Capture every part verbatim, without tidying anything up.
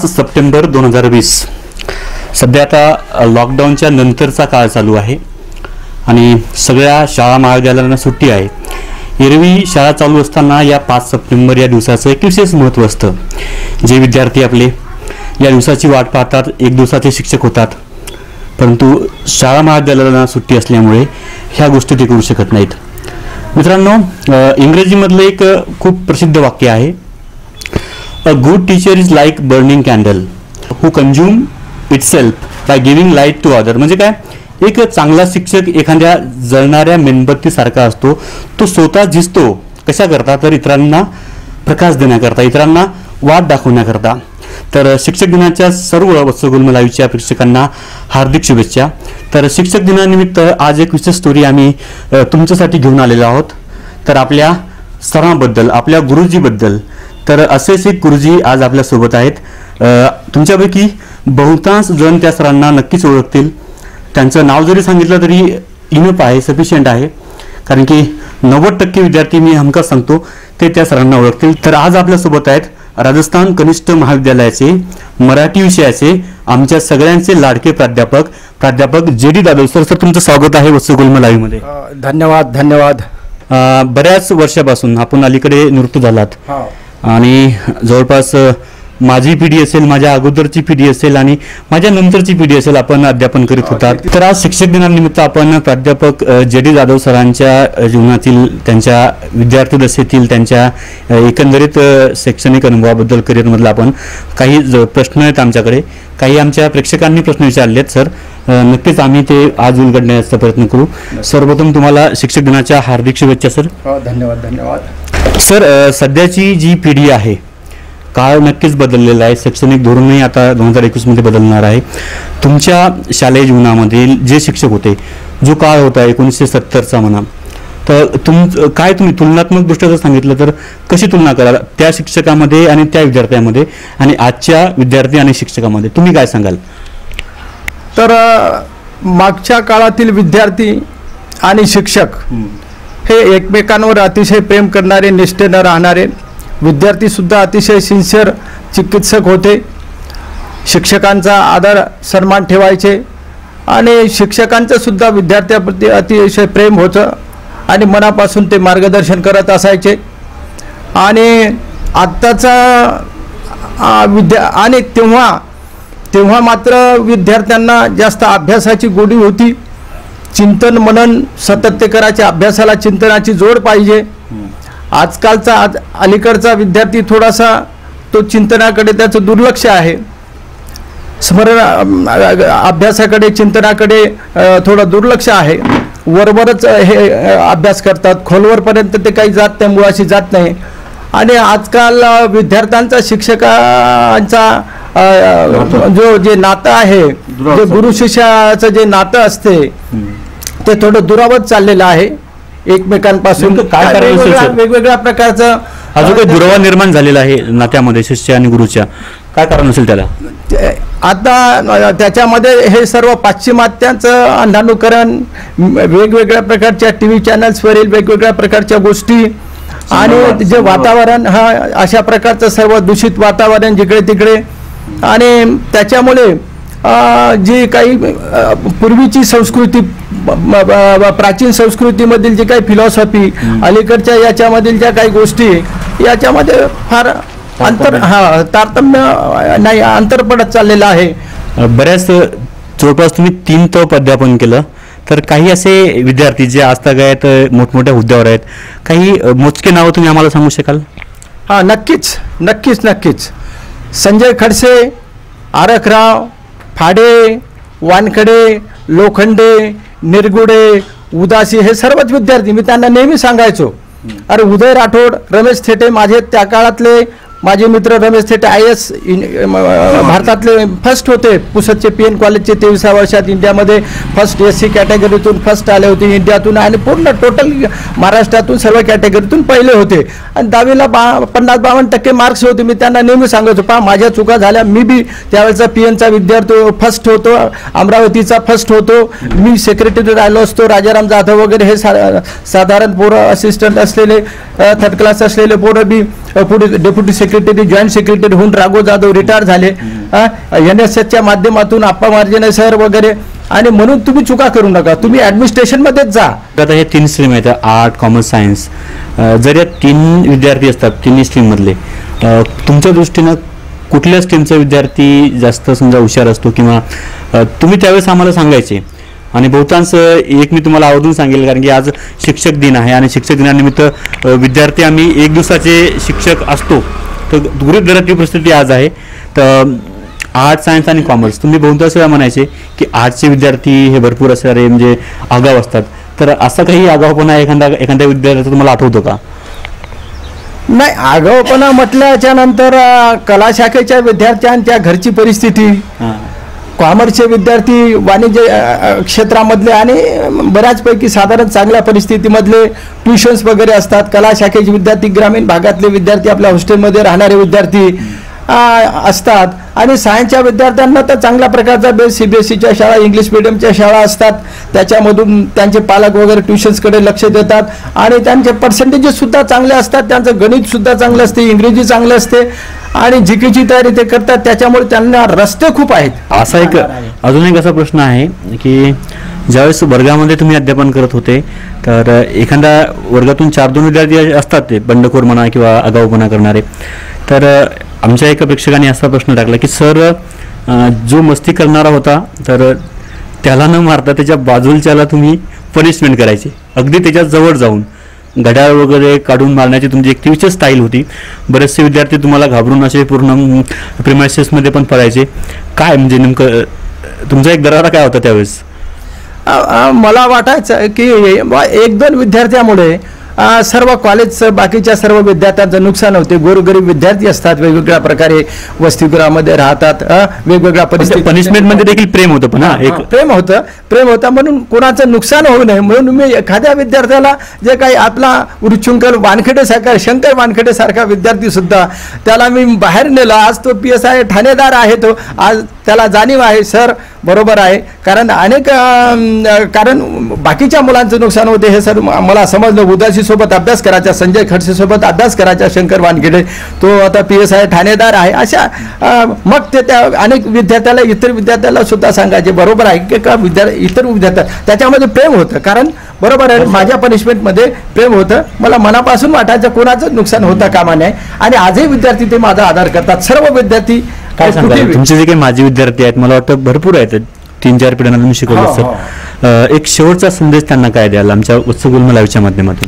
पाच सप्टेंबर दोन हजार वीस सध्या आता लॉकडाऊनच्या नंतरचा काळ चालू आहे आणि सगळ्या शाळा महाविद्यालयांना सुट्टी आहे. एरवी शाळा चालू असताना या पाच सप्टेंबर या दिवसाचं एक विशेष महत्त्व असतं. जे विद्यार्थी आपले या दिवसाची वाट पाहतात, एक दिवसाचे शिक्षक होतात, परंतु शाळा महाविद्यालयांना सुट्टी असल्यामुळे ह्या गोष्टी ते करू शकत नाहीत. मित्रांनो, इंग्रजीमधलं एक खूप प्रसिद्ध वाक्य आहे, a good teacher is like burning candle who consume itself by giving light to other. म्हणजे काय, एक चांगला शिक्षक एखाद्या जळणाऱ्या मेणबत्तीसारखा असतो. तो स्वतः झिजतो कशा करता, तर इतरांना प्रकाश देण्याकरता, इतरांना वाट दाखवण्याकरता. तर शिक्षक दिनाच्या सर्व वत्सगुल्म लाईव्हच्या प्रेक्षकांना हार्दिक शुभेच्छा. तर शिक्षक दिनानिमित्त आज एक विशेष स्टोरी आम्ही तुमच्यासाठी घेऊन आलेलो आहोत. तर आपल्या सरांबद्दल, आपल्या गुरुजीबद्दल. तर असेच एक गुरुजी आज आपल्यासोबत आहेत. तुमच्यापैकी बहुतांश जण त्या सरांना नक्कीच ओळखतील. त्यांचं नाव जरी सांगितलं तरी इनफ आहे, सफिशियंट आहे, कारण की नव्वद टक्के विद्यार्थी मी हमखास सांगतो ते त्या सरांना ओळखतील. तर आज आपल्यासोबत आहेत राजस्थान कनिष्ठ महाविद्यालयाचे मराठी विषयाचे आमच्या सगळ्यांचे लाडके प्राध्यापक प्राध्यापक जे डी जाधव सर. सर, तुमचं स्वागत आहे वत्सगुल्म लाईव्ह मध्ये. धन्यवाद धन्यवाद. बऱ्याच वर्षापासून आपण अलीकडे निवृत्त झालात आणि जवळपास माझी पिढी असेल, माझ्या अगोदरची पिढी असेल आणि माझ्या नंतरची पिढी असेल, आपण अध्यापन करीत होतात. तर आज शिक्षक दिनानिमित्त आपण प्राध्यापक जे डी जाधव सरांच्या जीवनातील, त्यांच्या विद्यार्थी दशेतील, त्यांच्या एकंदरीत शैक्षणिक अनुभवाबद्दल, करिअरमधला आपण काही प्रश्न आहेत आमच्याकडे, काही आमच्या प्रेक्षकांनी प्रश्न विचारले आहेत. सर, नक्कीच आम्ही ते आज उलगडण्याचा प्रयत्न करू. सर्वप्रथम तुम्हाला शिक्षक दिनाच्या हार्दिक शुभेच्छा सर. धन्यवाद धन्यवाद. सर, सध्याची जी पिढी आहे, काळ नक्कीच बदललेला आहे. शैक्षणिक धोरणही आता दोन हजार एकवीस मध्ये बदलणार आहे. तुमच्या शालेय जीवनामधील जे शिक्षक होते, जो काळ होता एकोणीसशे सत्तरचा म्हणा, तर तुम काय तुम्ही तुलनात्मक दृष्ट्या जर सांगितलं तर कशी तुलना कराल त्या शिक्षकामध्ये आणि त्या विद्यार्थ्यांमध्ये आणि आजच्या विद्यार्थी आणि शिक्षकामध्ये, तुम्ही काय सांगाल? तर मागच्या काळातील विद्यार्थी आणि शिक्षक हे एकमेकांवर अतिशय प्रेम करणारे, निष्ठेनं राहणारे, विद्यार्थी सुद्धा अतिशय सिन्सिअर चिकित्सक होते. शिक्षकांचा आदर सन्मान ठेवायचे आणि शिक्षकांचं सुद्धा विद्यार्थ्याप्रती अतिशय प्रेम होतं आणि मनापासून ते मार्गदर्शन करत असायचे. आणि आत्ताचा विद्या आणि तेव्हा तेव्हा मात्र विद्यार्थ्यांना जास्त अभ्यासाची गोडी होती. चिंतन मनन सतत ते करायचे, अभ्यासाला चिंतनाची जोड पाहिजे. आजकालचा आज अलीकडचा विद्यार्थी थोडासा तो चिंतनाकडे त्याचं दुर्लक्ष आहे. स्मरण अभ्यासाकडे, चिंतनाकडे थोडं दुर्लक्ष आहे. वरवरच हे अभ्यास करतात, खोलवरपर्यंत ते काही जात नाही, मुळाशी जात नाही. आणि आजकाल विद्यार्थ्यांचा शिक्षकांचा जो जे नातं आहे, जे गुरु शिष्याचं जे नातं असते ते थोडं दुरावत चाललेलं आहे एकमेकांपासून. काय वेगवेगळ्या प्रकारचं अजून काही दुरावा निर्माण झालेला आहे नात्यामध्ये शिष्य आणि गुरुच्या, काय कारण असेल त्याला? आता त्याच्यामध्ये हे सर्व पाश्चिमात्यांचं अंधानुकरण, वेगवेगळ्या प्रकारच्या टी व्ही चॅनल्सवरील वेगवेगळ्या प्रकारच्या गोष्टी आणि जे वातावरण, हा अशा प्रकारचं सर्व दूषित वातावरण जिकडे तिकडे, आणि त्याच्यामुळे जी काही पूर्वीची संस्कृती, प्राचीन संस्कृतीमधील जी काही फिलॉसॉफी, अलीकडच्या याच्यामधील ज्या काही गोष्टी, याच्यामध्ये फार अंतर हा तारतम्य नाही, अंतर पडत चाललेलं आहे. बऱ्याच जवळपास तुम्ही तीन तप अध्यापन केलं, तर काही असे विद्यार्थी जे आजतागायत मोठमोठ्या हुद्द्यावर आहेत, काही मोजके नावं तुम्ही आम्हाला सांगू शकाल? हा, नक्कीच नक्कीच नक्कीच. संजय खडसे, आरखराव, फाडे, वानखडे, लोखंडे, निरगुडे, उदासी, हे सर्वच विद्यार्थी मी त्यांना नेहमी सांगायचो, अरे उदय राठोड, रमेश थेटे, माझे त्या काळातले माझे मित्र रमेश थेटे आय एस भारतातले फर्स्ट होते. पुसदचे पी एन कॉलेजचे तेविसाव्या वर्षात इंडियामध्ये फर्स्ट एस सी कॅटेगरीतून फर्स्ट आले होते इंडियातून, आणि पूर्ण टोटल महाराष्ट्रातून सर्व कॅटेगरीतून पहिले होते. आणि दहावीला बा पन्नास बावन्न टक्के मार्क्स होते. मी त्यांना नेहमी सांगायचो, पहा माझ्या चुका झाल्या, मी बी त्यावेळेचा पी एनचा विद्यार्थी फर्स्ट होतो, अमरावतीचा फर्स्ट होतो, मी सेक्रेटरी राहिलो असतो. राजाराम जाधव वगैरे हे सा साधारण पोरं, असिस्टंट असलेले, थर्ड क्लास असलेले पोरं बी पुढे deputy secretary secretary joint secretary होऊन राघव जाधव रिटायर झाले, एन एस एसच्या माध्यमातून आप्पा मार्जने सर वगैरे, आणि म्हणून तुम्ही चुका करू नका, तुम्ही ऍडमिनिस्ट्रेशन मध्येच जा. आता हे तीन स्ट्रीम आहेत, आर्ट, कॉमर्स, सायन्स. जर या तीन विद्यार्थी असतात तिन्ही स्ट्रीम मधले, तुमच्या दृष्टीनं कुठल्या स्ट्रीमचा विद्यार्थी जास्त समजा हुशार असतो, किंवा तुम्ही त्यावेळेस आम्हाला सांगायचे. आणि बहुतांश एक मी तुम्हाला आवर्जून सांगेल, कारण की आज शिक्षक दिन आहे आणि शिक्षक दिनानिमित्त विद्यार्थी आम्ही एक दिवसाचे शिक्षक असतो, तर गृहीत धराची परिस्थिती आज आहे. तर आर्ट, सायन्स आणि कॉमर्स तुम्ही बहुतांश वेळा म्हणायचे की आर्टचे विद्यार्थी हे भरपूर असणारे म्हणजे आगाव असतात. तर असा काही आगावपणा एखादा एखाद्या विद्यार्थ्याचा तुम्हाला आठवतो का? नाही, आगावपणा म्हटल्याच्या नंतर कला शाखेच्या विद्यार्थ्यांच्या घरची परिस्थिती, कॉमर्सचे विद्यार्थी वाणिज्य क्षेत्रामधले आणि बऱ्याचपैकी साधारण चांगल्या परिस्थितीमधले ट्युशन्स वगैरे असतात. कला शाखेचे विद्यार्थी, ग्रामीण भागातले विद्यार्थी, आपल्या हॉस्टेलमध्ये राहणारे विद्यार्थी असतात. आणि सायन्सच्या विद्यार्थ्यांना तर चांगल्या प्रकारचा बेस सी बी एस सीच्या शाळा, इंग्लिश मिडियमच्या शाळा असतात, त्याच्यामधून त्यांचे पालक वगैरे ट्युशन्सकडे लक्ष देतात आणि त्यांचे पर्सेंटेजेस सुद्धा चांगले असतात, त्यांचं गणित सुद्धा चांगलं असते, इंग्रजी चांगलं असते आणि जी केची तयारी ते करतात, त्याच्यामुळे त्यांना रस्ते खूप आहेत. असा एक अजून एक असा प्रश्न आहे की ज्यावेळेस वर्गामध्ये तुम्ही अध्यापन करत होते, तर एखाद्या वर्गातून चार दोन विद्यार्थी असतात ते बंडखोर म्हणा किंवा आगाऊपणा करणारे, तर आमच्या एका प्रेक्षकाने असा प्रश्न टाकला की सर, जो मस्ती करणारा होता तर त्याला न मारता त्याच्या बाजूच्याला तुम्ही पनिशमेंट करायचे, अगदी त्याच्या जवळ जाऊन घड्याळ वगैरे काढून मारण्याची तुमची एक विशेष स्टाईल होती. बरेचसे विद्यार्थी तुम्हाला घाबरून असे पूर्ण प्रिमायसेसमध्ये पण पडायचे. काय म्हणजे नेमकं तुमचा एक दरारा काय होता त्यावेळेस? मला वाटायचं की एक दोन विद्यार्थ्यामुळे सर्व कॉलेजचं बाकीच्या सर्व विद्यार्थ्यांचं नुकसान होते. गोरगरीब विद्यार्थी असतात, वेगवेगळ्या प्रकारे वसतिगृहामध्ये राहतात, वेगवेगळ्या परिस्थिती. पनिशमेंट मध्ये देखील प्रेम होतं, पण एक प्रेम होतं प्रेम होतं म्हणून कोणाचं नुकसान होऊ नये म्हणून मी एखाद्या विद्यार्थ्याला, जे काही आपला उरुचुंकर वानखेडे सारखा, शंकर वानखेडे सारखा विद्यार्थी सुद्धा, त्याला मी बाहेर नेलं. आज तो पी एस आय ठाणेदार आहे, तो आज त्याला जाणीव आहे सर बरोबर आहे, कारण अनेक कारण बाकीच्या मुलांचं नुकसान होते हे सर मला समजलं. उदासी सोबत अभ्यास करायचा, संजय खडसे सोबत अभ्यास करायचा शंकर वानखेडे, तो आता पी एस आय ठाणेदार आहे. अशा मग ते त्या अनेक विद्यार्थ्याला, इतर विद्यार्थ्याला सुद्धा सांगायचे बरोबर आहे की का विद्यार्थी, इतर विद्यार्थ्या त्याच्यामध्ये प्रेम होतं, कारण बरोबर आहे माझ्या पनिशमेंटमध्ये प्रेम होतं. मला मनापासून वाटायचं कोणाचं नुकसान होता कामा नये आणि आजही विद्यार्थी ते माझा आधार करतात. सर्व विद्यार्थी काय सांगतात तुमचे जे काही माजी विद्यार्थी आहेत, मला वाटतं भरपूर आहेत, तीन चार पिढ्यांना तुम्ही शिकवलं असतं. एक शेवटचा संदेश त्यांना काय द्याल आमच्या उत्सव गुलम लाईव्हच्या माध्यमातून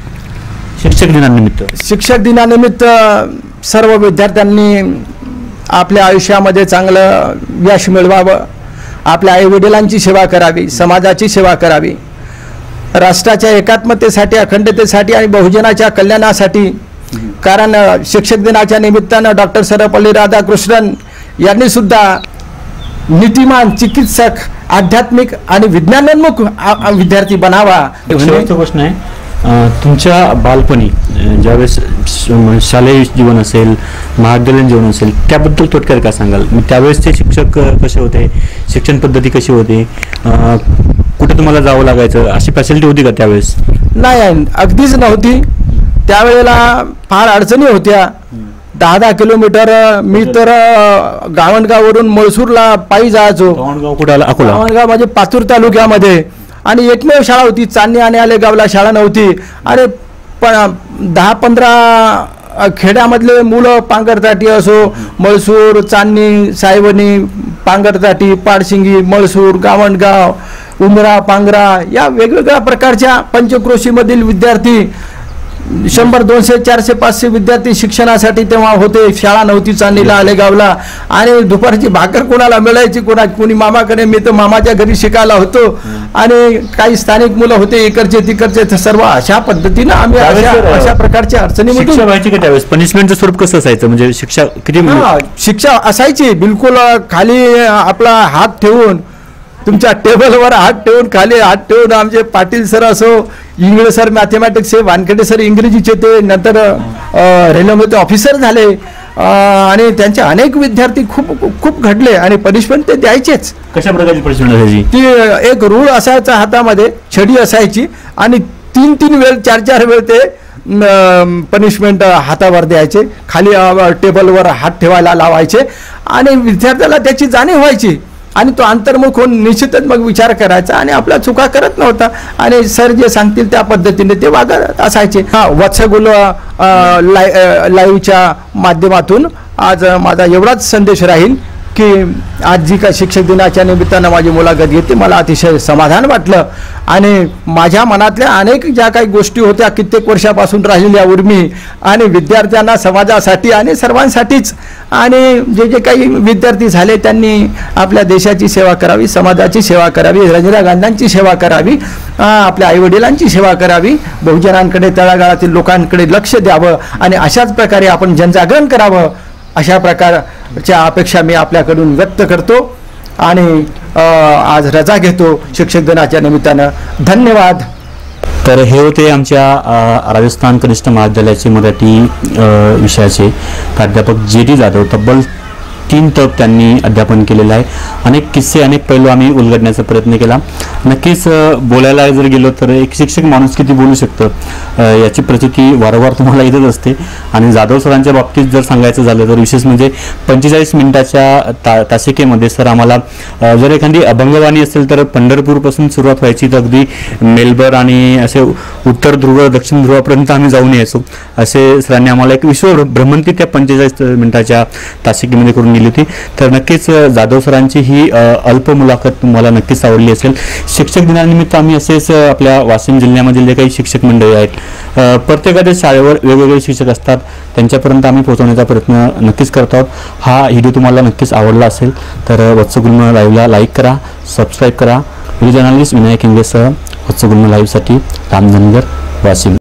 शिक्षक दिनानिमित्त? शिक्षक दिनानिमित्त सर्व विद्यार्थ्यांनी आपल्या आयुष्यामध्ये चांगलं यश मिळवावं, आपल्या आई वडिलांची सेवा करावी, समाजाची सेवा करावी, राष्ट्राच्या एकात्मतेसाठी, अखंडतेसाठी आणि बहुजनाच्या कल्याणासाठी. कारण शिक्षक दिनाच्या निमित्तानं डॉक्टर सर्वपल्ली राधाकृष्णन यांनी सुद्धा नीतिमान, चिकित्सक, आध्यात्मिक आणि विज्ञानोन्मुख विद्यार्थी बनावा. शेवटचा प्रश्न आहे, तुमच्या बालपणी ज्यावेळेस शालेय जीवन असेल, महाविद्यालयीन जीवन असेल, त्याबद्दल थोडक्यात काय सांगाल? त्यावेळेसचे शिक्षक कसे होते, शिक्षण पद्धती कशी होती, कुठे तुम्हाला जावं लागायचं, अशी फॅसिलिटी होती का त्यावेळेस? नाही, अगदीच नव्हती. त्यावेळेला फार अडचणी होत्या. दहा दहा किलोमीटर मी तर गावणगाववरून मळसूरला पायी जायचो. गावणगाव कुठे आला? अकोला. गावणगाव म्हणजे पातूर तालुक्यामध्ये, आणि एकमेव शाळा होती. चांदणी आणि आलेगावला शाळा नव्हती. आणि पण दहा पंधरा खेड्यामधले मुलं पांगरताटी असो, मळसूर, चांदणी, सायवणी, पांगरताटी, पाडशिंगी, मळसूर, गावणगाव, उमरा, पांगरा या वेगवेगळ्या प्रकारच्या पंचक्रोशीमधील विद्यार्थी, शंभर दोनशे चारशे पाचशे विद्यार्थी शिक्षणासाठी तेव्हा होते. शाळा नव्हती चांदणीला, आलेगावला. आणि दुपारची भाकर कोणाला मिळायची, कोणा कोणी मामाकडे, मी तर मामाच्या घरी शिकायला होतो. आणि काही स्थानिक मुलं होते इकडचे तिकडचे, सर्व अशा पद्धतीनं आम्ही अशा प्रकारच्या अडचणी. शिक्षा व्हायची का त्यावेळेस? पनिशमेंटचं स्वरूप कसं असायचं? म्हणजे शिक्षा किती? शिक्षा असायची बिलकुल खाली आपला हात ठेवून, तुमच्या टेबलवर हात ठेवून, खाली हात ठेवून. आमचे पाटील सर असो, English sir mathematics, Wankhede sir इंग्रजीचे, ते नंतर रेल्वेमध्ये ऑफिसर झाले. आणि त्यांचे अनेक विद्यार्थी खूप खूप घडले आणि पनिशमेंट ते द्यायचेच. कशा प्रकारची पनिशमेंट असायची? ती एक रूळ असायचा, हातामध्ये छडी असायची आणि तीन तीन वेळ, चार चार वेळ ते पनिशमेंट हातावर द्यायचे, खाली अ, टेबलवर हात ठेवायला लावायचे आणि विद्यार्थ्याला त्याची जाणीव व्हायची आणि तो अंतर्मुख होऊन निश्चितच मग विचार करायचा आणि आपल्या चुका करत नव्हता आणि सर जे सांगतील त्या पद्धतीने ते वागत असायचे. हा वत्सगुल लाय लाईव्हच्या माध्यमातून आज माझा एवढाच संदेश राहील की आज जी का शिक्षक दिनाच्या निमित्तानं माझी मुलाखत घेतली, मला अतिशय समाधान वाटलं आणि माझ्या मनातल्या अनेक ज्या काही गोष्टी होत्या कित्येक वर्षापासून राहिलेल्या उर्मी आणि विद्यार्थ्यांना समाजासाठी आणि सर्वांसाठीच आणि जे जे काही विद्यार्थी झाले त्यांनी आपल्या देशाची सेवा करावी, समाजाची सेवा करावी, इंदिरा गांधींची सेवा करावी, आपल्या आईवडिलांची सेवा करावी, बहुजनांकडे तळागाळातील लोकांकडे लक्ष द्यावं आणि अशाच प्रकारे आपण जनजागरण करावं, अशा प्रकारच्या अपेक्षा मी आपल्याकडून व्यक्त करतो आणि आज रजा घेतो शिक्षक दिनाच्या निमित्तानं. धन्यवाद. तर हे होते आमच्या अ, राजस्थान कनिष्ठ महाविद्यालयाचे मराठी अ, विषयाचे प्राध्यापक जे डी जाधव. तब्बल तीन तप त्यांनी अध्यापन केलेलं आहे. अनेक किस्से अनेक पैलू आम्ही उलगडण्याचा प्रयत्न केला. नक्कीच अ, बोलायला जर गेलो तर एक शिक्षक माणूस किती बोलू शकतं अ, याची प्रचिती वारंवार तुम्हाला येतच असते. आणि जाधव सरांच्या बाबतीत जर सांगायचं झालं तर विशेष म्हणजे पंचेचाळीस मिनिटाच्या ता तासिकेमध्ये सर आम्हाला अ, जर एखादी अभंगवाणी असेल तर पंढरपूरपासून सुरुवात व्हायची तर अगदी मेलबर्न आणि असे उत्तर ध्रुव दक्षिण ध्रुवापर्यंत आम्ही जाऊन यायचो. असे सरांनी आम्हाला एक विश्व भ्रमंती त्या पंचेचाळीस मिनिटाच्या तासिकेमध्ये करून दिली होती. तर नक्कीच जाधव सरांची ही अ, अल्प मुलाखत तुम्हाला नक्कीच आवडली असेल. शिक्षक दिनानिमित्त आम्ही असेच अ, आपल्या वाशिम जिल्ह्यामधील जे काही शिक्षक मंडळी आहेत, अ, प्रत्येकाच्या शाळेवर वेगवेगळे शिक्षक असतात, त्यांच्यापर्यंत आम्ही पोहोचवण्याचा प्रयत्न नक्कीच करत आहोत. हा व्हिडिओ तुम्हाला नक्कीच आवडला असेल तर वत्सगुल्म लाईव्हला लाईक करा, सबस्क्राईब करा. व्हिडिओ जर्नलिस्ट विनायक इंगेसह वत्सगुल्म लाईव्हसाठी रामधनगर, वाशिम.